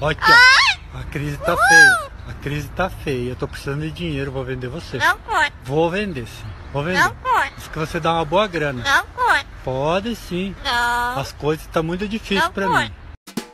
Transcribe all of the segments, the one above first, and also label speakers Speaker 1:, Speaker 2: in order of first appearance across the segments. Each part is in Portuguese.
Speaker 1: Aqui, ó. A crise tá feia. A crise tá feia. Eu tô precisando de dinheiro, vou vender você.
Speaker 2: Não pode.
Speaker 1: Vou vender, sim. Vou vender.
Speaker 2: Não pode.
Speaker 1: Diz que você dá uma boa grana.
Speaker 2: Não pode.
Speaker 1: Pode sim.
Speaker 2: Não.
Speaker 1: As coisas estão muito difíceis
Speaker 2: Não
Speaker 1: pra
Speaker 2: pode.
Speaker 1: mim.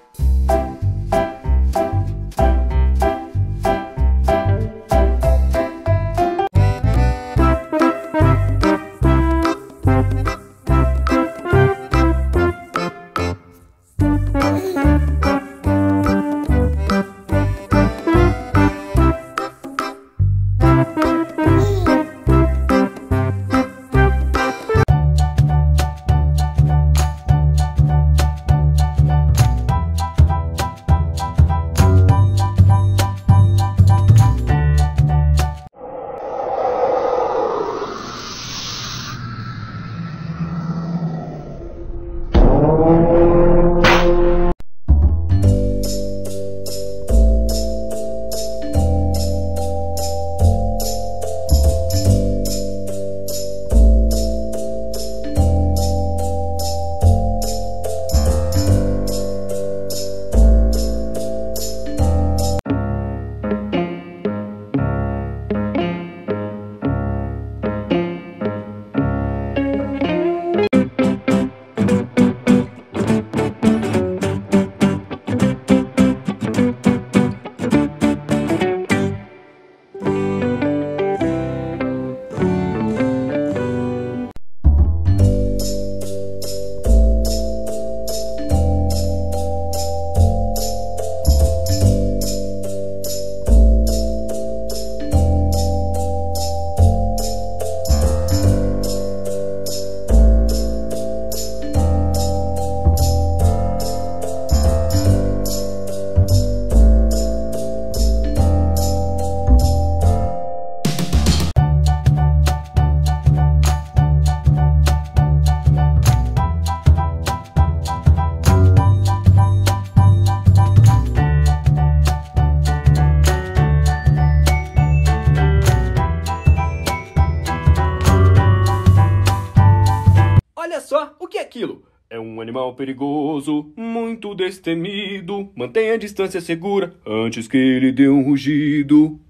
Speaker 3: Olha só, o que é aquilo? É um animal perigoso, muito destemido. Mantenha a distância segura antes que ele dê um rugido.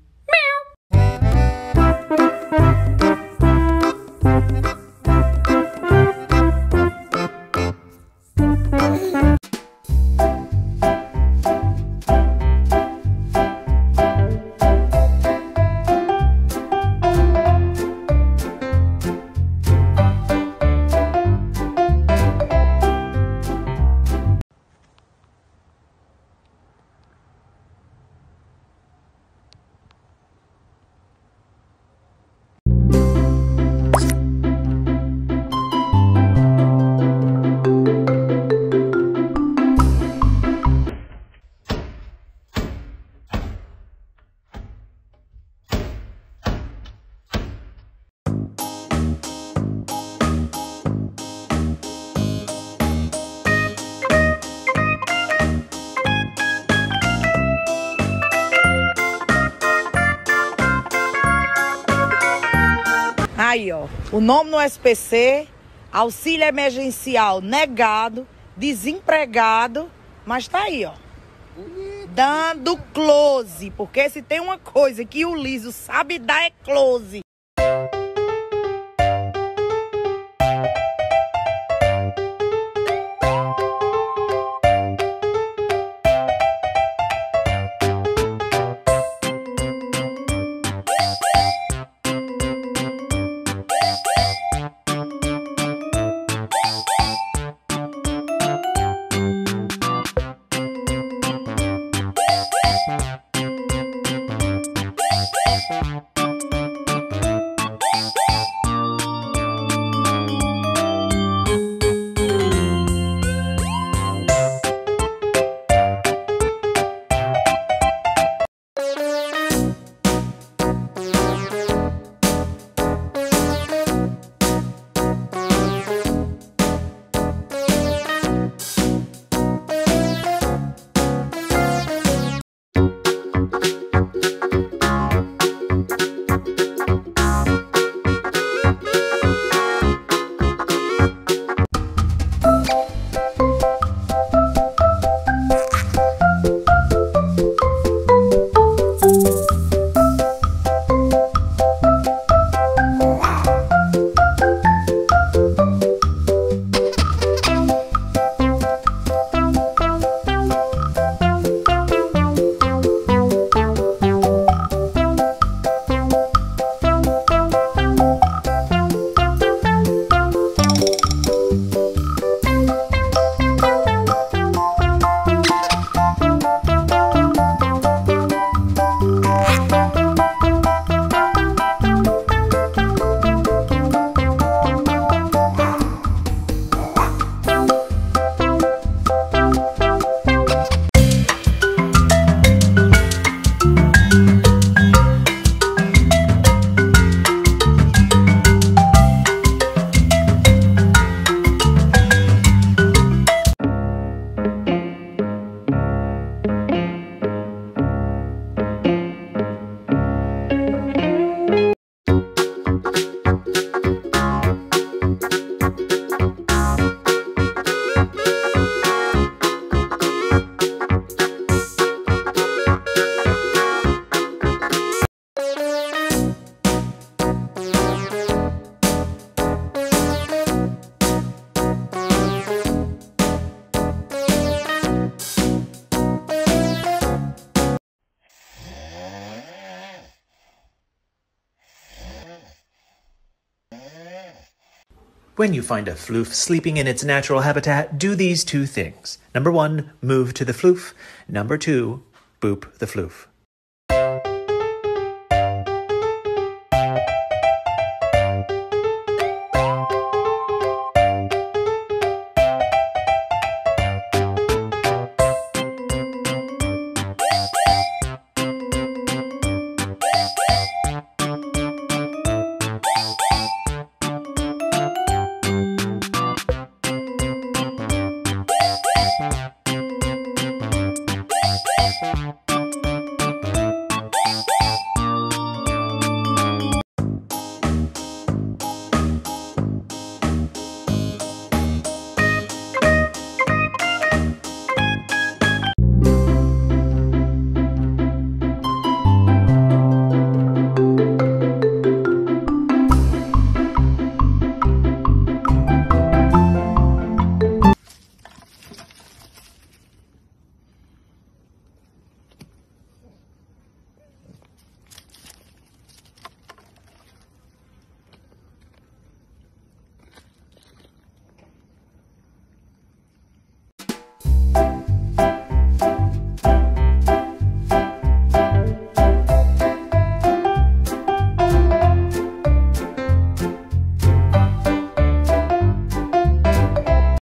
Speaker 4: Aí, ó, o nome no SPC, auxílio emergencial negado, desempregado, mas tá aí, ó, dando close, porque se tem uma coisa que o Liso sabe dar é close.
Speaker 2: When you find a floof sleeping in its natural habitat, do these two things. Number 1, move to the floof. Number 2, boop the floof.